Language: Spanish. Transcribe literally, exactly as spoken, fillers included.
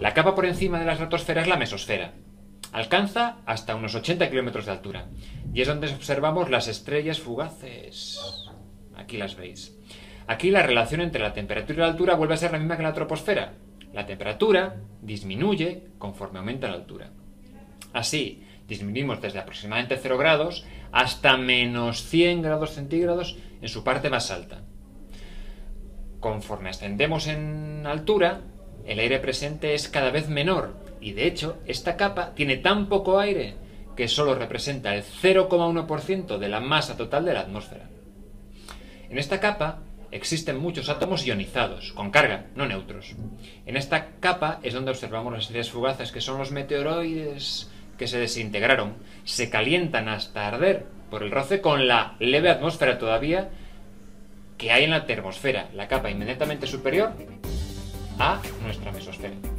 La capa por encima de la estratosfera es la mesosfera. Alcanza hasta unos ochenta kilómetros de altura y es donde observamos las estrellas fugaces. Aquí las veis. Aquí la relación entre la temperatura y la altura vuelve a ser la misma que en la troposfera. La temperatura disminuye conforme aumenta la altura. Así, disminuimos desde aproximadamente cero grados hasta menos cien grados centígrados en su parte más alta. Conforme ascendemos en altura, el aire presente es cada vez menor y de hecho esta capa tiene tan poco aire que solo representa el cero coma uno por ciento de la masa total de la atmósfera. En esta capa existen muchos átomos ionizados, con carga, no neutros. En esta capa es donde observamos las estrellas fugaces, que son los meteoroides que se desintegraron, se calientan hasta arder por el roce con la leve atmósfera todavía que hay en la termosfera, la capa inmediatamente superior a nuestra mesosfera.